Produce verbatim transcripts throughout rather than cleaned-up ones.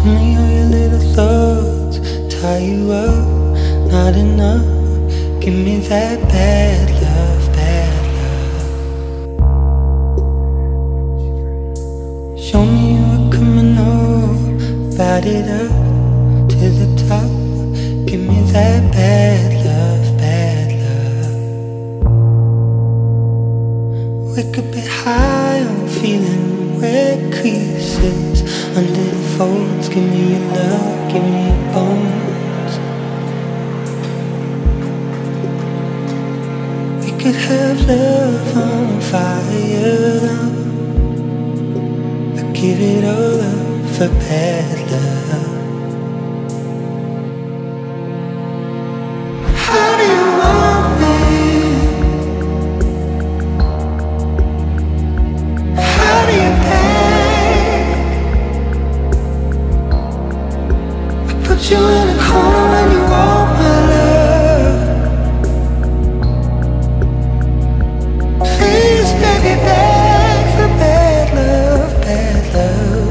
Tell me all your little thoughts tie you up, not enough. Give me that bad love, bad love. Show me you a criminal, bad it up to the top. Give me that bad love, bad love. We could be high on feeling red creases under the folds. Give me your love, give me your bones. We could have love on fire. I give it all up for bad love. How do you want me? How do you pay? I put you in a corner when you want my love. Please, baby, beg for bad love, bad love.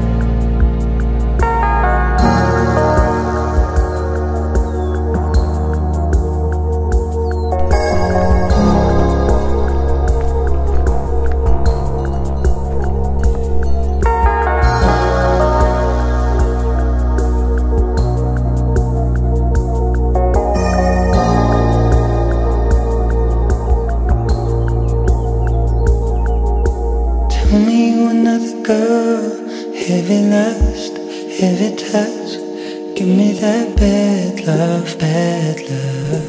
Tell me you another girl, heavy lust, heavy touch. Give me that bad love, bad love.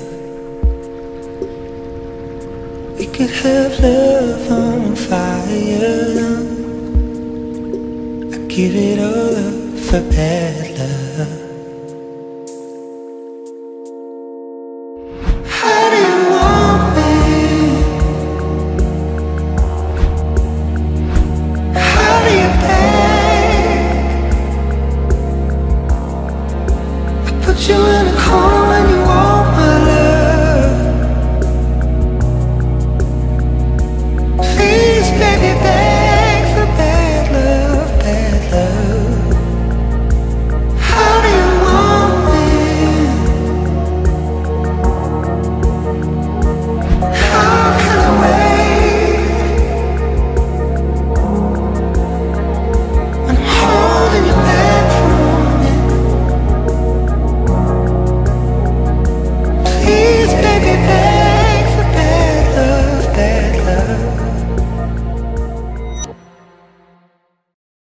We could have love on fire. I give it all up for bad love.